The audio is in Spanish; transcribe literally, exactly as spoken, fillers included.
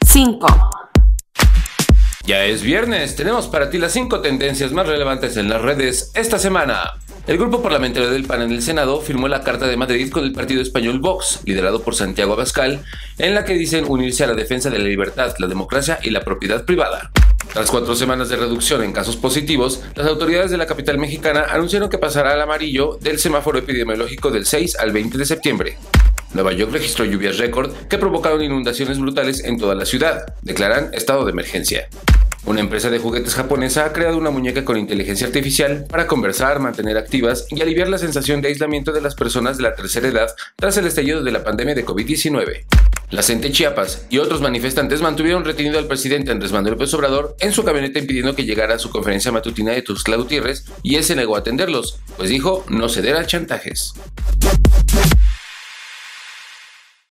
cinco. Ya es viernes, tenemos para ti las cinco tendencias más relevantes en las redes esta semana. El grupo parlamentario del P A N en el Senado firmó la Carta de Madrid con el partido español Vox, liderado por Santiago Abascal, en la que dicen unirse a la defensa de la libertad, la democracia y la propiedad privada. Tras cuatro semanas de reducción en casos positivos, las autoridades de la capital mexicana anunciaron que pasará al amarillo del semáforo epidemiológico del seis al veinte de septiembre. Nueva York registró lluvias récord que provocaron inundaciones brutales en toda la ciudad. Declaran estado de emergencia. Una empresa de juguetes japonesa ha creado una muñeca con inteligencia artificial para conversar, mantener activas y aliviar la sensación de aislamiento de las personas de la tercera edad tras el estallido de la pandemia de COVID diecinueve. La CENTE Chiapas y otros manifestantes mantuvieron retenido al presidente Andrés Manuel López Obrador en su camioneta impidiendo que llegara a su conferencia matutina de Tuxtla Gutiérrez, y él se negó a atenderlos, pues dijo no ceder a chantajes.